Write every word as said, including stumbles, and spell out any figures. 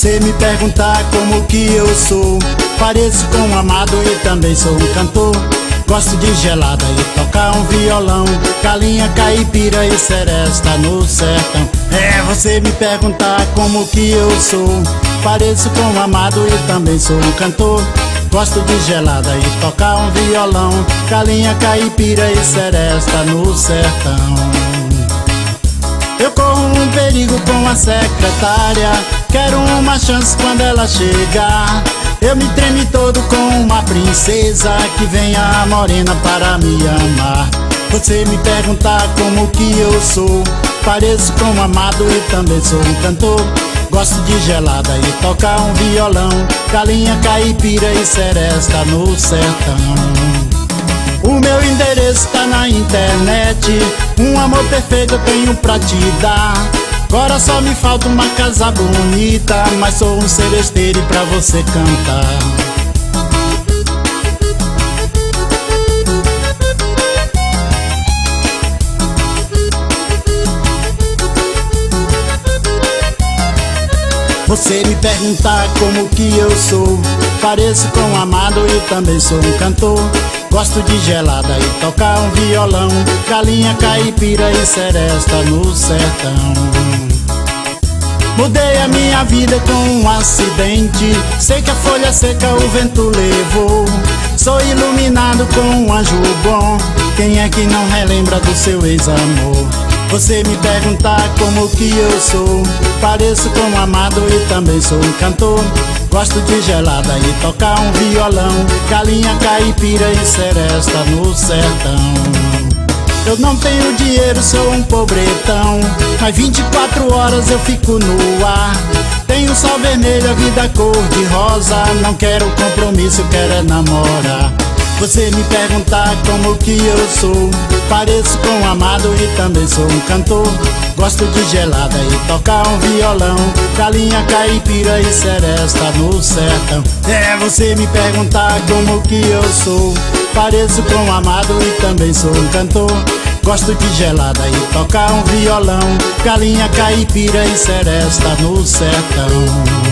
Você me perguntar como que eu sou, pareço com um amado e também sou um cantor. Gosto de gelada e tocar um violão, galinha, caipira e seresta no sertão. É, você me perguntar como que eu sou, pareço com um amado e também sou um cantor. Gosto de gelada e tocar um violão, galinha, caipira e seresta no sertão. Eu corro um perigo com a secretária, quero uma chance quando ela chegar. Eu me treme todo com uma princesa, que venha a morena para me amar. Você me perguntar como que eu sou, pareço com um amado e também sou um cantor. Gosto de gelada e tocar um violão, galinha, caipira e seresta no sertão. O meu endereço tá na internet, um amor perfeito eu tenho pra te dar. Agora só me falta uma casa bonita, mas sou um seresteiro pra você cantar. Você me perguntar como que eu sou, pareço com um amado e também sou um cantor. Gosto de gelada e tocar um violão, galinha, caipira e seresta no sertão. Mudei a minha vida com um acidente, sei que a folha seca o vento levou. Sou iluminado com um anjo bom, quem é que não relembra do seu ex-amor? Você me perguntar como que eu sou, pareço com um amado e também sou um cantor. Gosto de gelada e tocar um violão, galinha, caipira e seresta no sertão. Eu não tenho dinheiro, sou um pobretão, mas vinte e quatro horas eu fico no ar. Tenho sol vermelho, a vida cor de rosa, não quero compromisso, eu quero é namorar. Você me perguntar como que eu sou, pareço com um amado e também sou um cantor. Gosto de gelada e tocar um violão, galinha, caipira e seresta no sertão. É, você me perguntar como que eu sou, pareço com um amado e também sou um cantor. Gosto de gelada e tocar um violão, galinha, caipira e seresta no sertão.